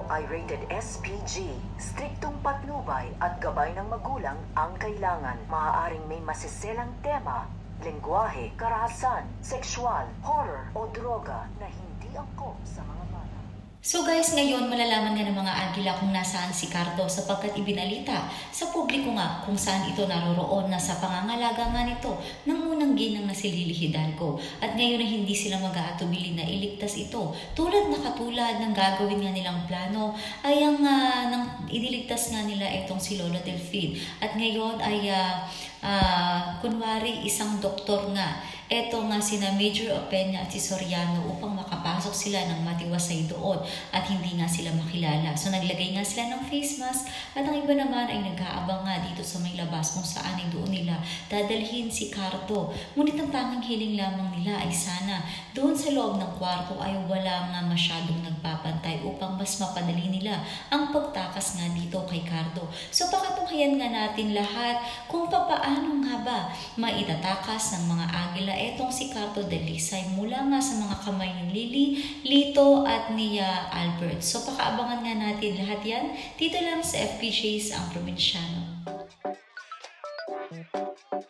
ay rated SPG. Striktong patnubay at gabay ng magulang ang kailangan. Maaaring may masiselang tema, lengguwahe, karahasan, sexual, horror o droga na hindi angkop sa mga bata. So guys, ngayon malalaman nga ng mga Agila kung nasaan si Cardo sapagkat ibinalita sa publiko nga kung saan ito naroroon na sa pangangalaga nga nito ng unang ginang na si Lily Hidalgo. At ngayon na hindi sila mag-aatubili na iligtas ito. Tulad na katulad ng gagawin nga nilang plano ay ang iniligtas nga nila itong si Lola Delphine. At ngayon ay kunwari isang doktor nga. Ito nga sina Major Opeña at si Soriano upang makapasok sila ng matiwasay doon at hindi nga sila makilala. So naglagay nga sila ng face mask at ang iba naman ay nag-aabang nga dito sa may labas kung saan ay doon nila dadalhin si Cardo. Ngunit ang tanging hiling lamang nila ay sana doon sa loob ng kwarto ay wala nga masyadong nagpapantay upang mas mapadali nila ang pagtakas nga dito kay Cardo. So pakatunghayan nga natin lahat kung papaano nga ba maitatakas ng mga Agila etong si Cardo Dalisay mula nga sa mga kamay ni Lily, Lito at ni Albert. So pakaabangan nga natin lahat yan dito lang sa FPJs ang Probinsyano.